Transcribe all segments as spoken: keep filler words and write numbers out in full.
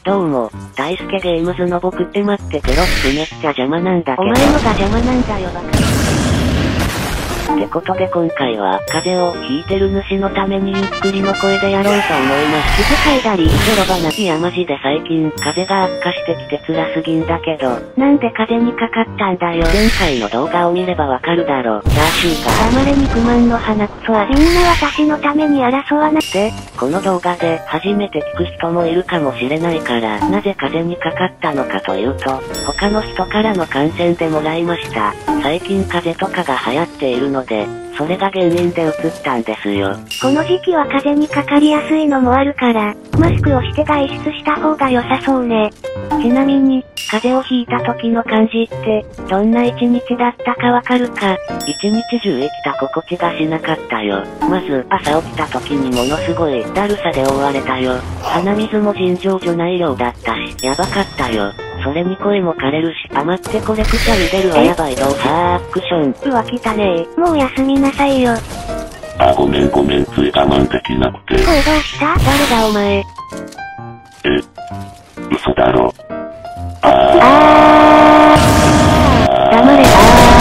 どうも、大輔ゲームズの僕って待ってテロップめっちゃ邪魔なんだけど。お前のが邪魔なんだよバカ。ってことで今回は、風邪をひいてる主のためにゆっくりの声でやろうと思います。気遣いだり、ゼロばな。いやマジで最近、風邪が悪化してきて辛すぎんだけど、なんで風邪にかかったんだよ。前回の動画を見ればわかるだろ。チャーシューが。黙れ肉まんの鼻くそは。みんな私のために争わなくて、この動画で初めて聞く人もいるかもしれないから、なぜ風邪にかかったのかというと、他の人からの感染でもらいました。最近風邪とかが流行っているので、それが原因で移ったんですよ。この時期は風邪にかかりやすいのもあるから、マスクをして外出した方が良さそうね。ちなみに、風邪をひいた時の感じって、どんな一日だったかわかるか？一日中生きた心地がしなかったよ。まず、朝起きた時にものすごいだるさで覆われたよ。鼻水も尋常じゃない量だったし、やばかったよ。それに声も枯れるし、余ってこれくしゃみ出るわやばいどうさアクション。うわ汚ねえ。もう休みなさいよ。 あ、ごめんごめん、つい我慢できなくて。 声どうした？誰だお前。 え、嘘だろ。あー。あー。黙れあ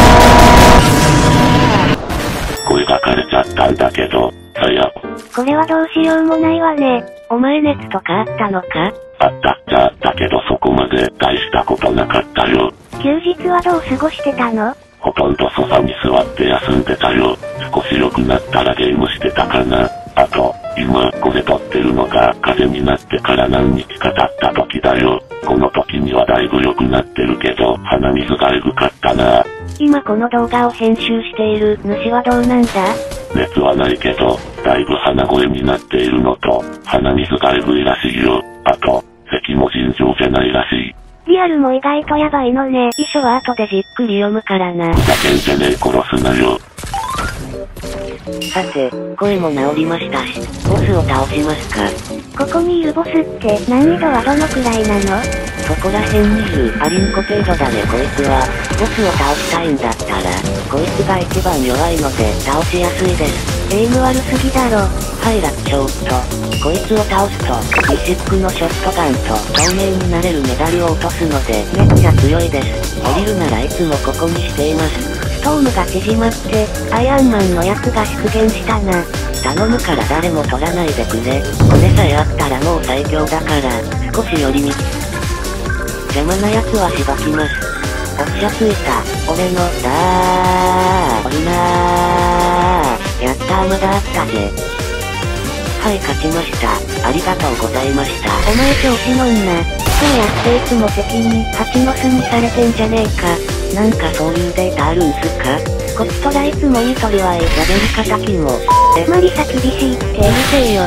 ー。声が枯れちゃったんだけど、最悪。 これはどうしようもないわね。お前熱とかあったのか？ あったっちゃあったけどそこまで大したことなかったよ。 休日はどう過ごしてたの？ ほとんどソファに座って休んでたよ。少し良くなったらゲームしてたかな。あと、今これ撮ってるのが風邪になってから何日か経った時だよ。この時にはだいぶ良くなってるけど、鼻水がエグかったな。 今この動画を編集している主はどうなんだ？ 熱はないけど、だいぶ鼻声になっているのと、鼻水がエグいらしいよ。あと、咳も尋常じゃないらしい。 リアルも意外とやばいのね。遺書は後でじっくり読むからな。 ふざけんじゃねえ殺すなよ。 さて、声も治りましたし、ボスを倒しますか。ここにいるボスって難易度はどのくらいなの？そこら辺にいるアリンコ程度だねこいつは。ボスを倒したいんだったら、こいつが一番弱いので倒しやすいです。エイム悪すぎだろ。はい、楽勝と。こいつを倒すと、ミシックのショットガンと透明になれるメダルを落とすので、めっちゃ強いです。降りるならいつもここにしています。ストームが縮まって、アイアンマンのやつが出現したな。頼むから誰も取らないでくれ。これさえあったらもう最強だから、少し寄り道。邪魔なやつはしばきます。おっしゃついた。俺の、だー、おりなー。やったーまだあったぜ。はい、勝ちました。ありがとうございました。お前調子乗んな。そうやっていつも敵に蜂の巣にされてんじゃねえか。なんかそういうデータあるんすか？こちとらいつもいい鳥はええ喋り方きも。え、マリサ厳しいって。うるせえよ。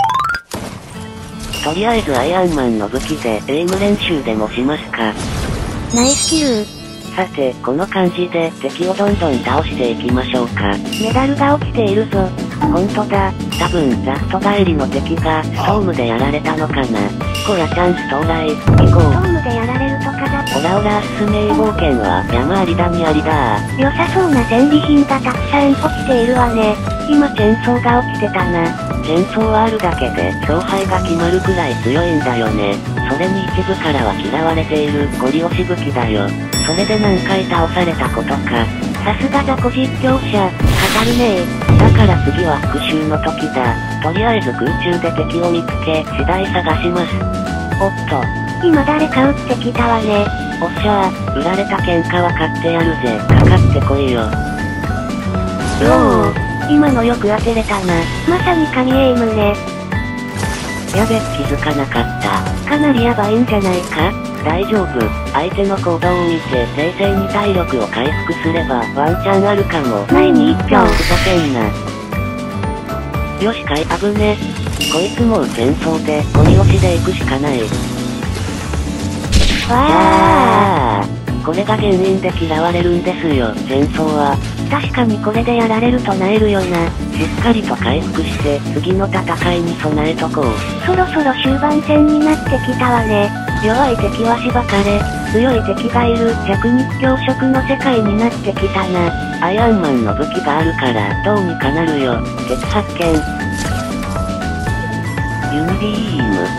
とりあえずアイアンマンの武器でエイム練習でもしますか。ナイスキル。さて、この感じで敵をどんどん倒していきましょうか。メダルが落ちているぞ。ほんとだ。多分、ラスト帰りの敵がストームでやられたのかな。こらチャンス到来。行こう。ストームでやられるとかだ。オラオラ進め冒険は山あり谷ありだー。良さそうな戦利品がたくさん落ちているわね。今チェーンソーが落ちてたな。チェーンソーはあるだけで勝敗が決まるくらい強いんだよね。それに一部からは嫌われているゴリ押し武器だよ。それで何回倒されたことか。さすが雑魚実況者。語るねえ。だから次は復讐の時だ。とりあえず空中で敵を見つけ、次第探します。おっと。今誰か撃ってきたわね。おっしゃー、売られた喧嘩は買ってやるぜ。かかってこいよ。うおー。今のよく当てれたな。まさに神エイムね。やべ、気づかなかった。かなりヤバいんじゃないか？大丈夫。相手の行動を見て冷静に体力を回復すればワンチャンあるかも。前に一票。ふざけんな。よしかい、危ね。こいつもう戦争でゴリ押しで行くしかない。わー。これが原因で嫌われるんですよ、戦争は。確かにこれでやられると萎えるよな。しっかりと回復して、次の戦いに備えとこう。そろそろ終盤戦になってきたわね。弱い敵はしばかれ、強い敵がいる弱肉強食の世界になってきたな。アイアンマンの武器があるから、どうにかなるよ。敵発見。ユンビーム。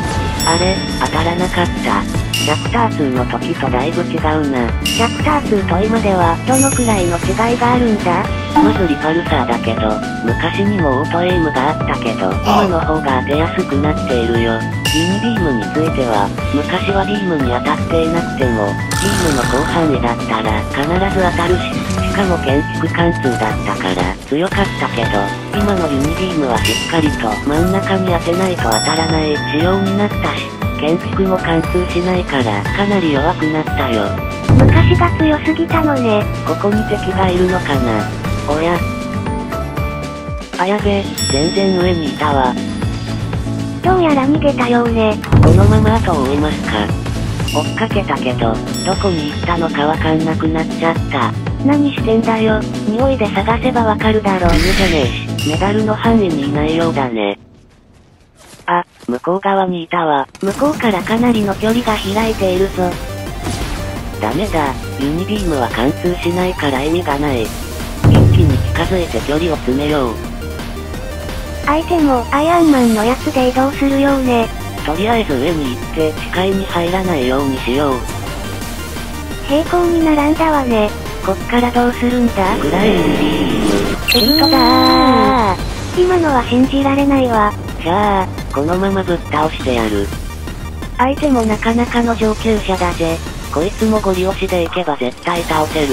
あれ、当たらなかった。チャプターツーの時とだいぶ違うな。チャプターツーと今では、どのくらいの違いがあるんだ？まずリパルサーだけど、昔にもオートエイムがあったけど、今の方が当てやすくなっているよ。ユニビームについては、昔はビームに当たっていなくても、ビームの広範囲だったら必ず当たるし、しかも建築貫通だったから強かったけど、今のユニビームはしっかりと真ん中に当てないと当たらない仕様になったし、建築も貫通しないからかなり弱くなったよ。昔が強すぎたのね。ここに敵がいるのかな。おや。あやべ、全然上にいたわ。どうやら逃げたようね。このまま後を追いますか。追っかけたけど、どこに行ったのかわかんなくなっちゃった。何してんだよ。匂いで探せばわかるだろ。犬じゃねえし、メダルの範囲にいないようだね。あ、向こう側にいたわ。向こうからかなりの距離が開いているぞ。ダメだ、ユニビームは貫通しないから意味がない。一気に近づいて距離を詰めよう。相手もアイアンマンのやつで移動するようね。とりあえず上に行って視界に入らないようにしよう。平行に並んだわね。こっからどうするんだ？グラインビーム。エリトだー。今のは信じられないわ。じゃあ、このままぶっ倒してやる。相手もなかなかの上級者だぜ。こいつもゴリ押しでいけば絶対倒せる。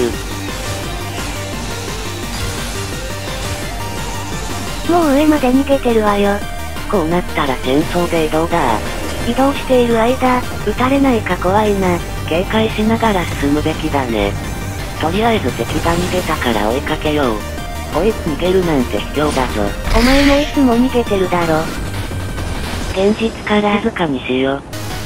もう上まで逃げてるわよ。こうなったら戦争で移動だ。移動している間、撃たれないか怖いな。警戒しながら進むべきだね。とりあえず敵が逃げたから追いかけよう。おい、逃げるなんて卑怯だぞ。お前もいつも逃げてるだろ。現実から静かにしよ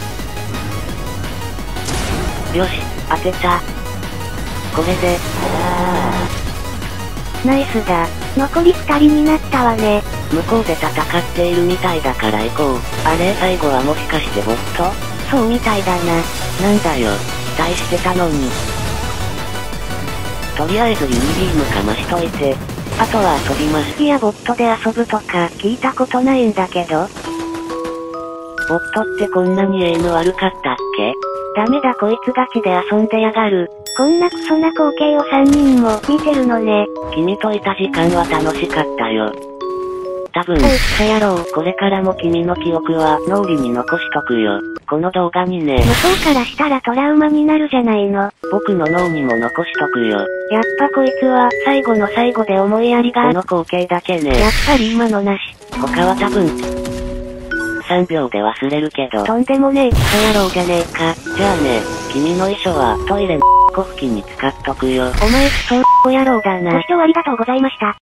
う。よし、当てた。これで、あー。ナイスだ。残り二人になったわね。向こうで戦っているみたいだから行こう。あれ、最後はもしかしてボット？そうみたいだな。なんだよ、期待してたのに。とりあえずユニビームかましといて、あとは遊びます。いや、ボットで遊ぶとか聞いたことないんだけど。ボットってこんなにエイム悪かったっけ？ダメだ、こいつガチで遊んでやがる。こんなクソな光景をさんにんも見てるのね。君といた時間は楽しかったよ。多分、クソ野郎、これからも君の記憶は脳裏に残しとくよ。この動画にね。向こうからしたらトラウマになるじゃないの。僕の脳にも残しとくよ。やっぱこいつは最後の最後で思いやりがある。この光景だけね。やっぱり今のなし。他は多分、さんびょうで忘れるけど。とんでもねえクソ野郎じゃねえか。じゃあね、君の衣装はトイレのコ拭きに使っとくよ。お前クソ野郎だな。ご視聴ありがとうございました。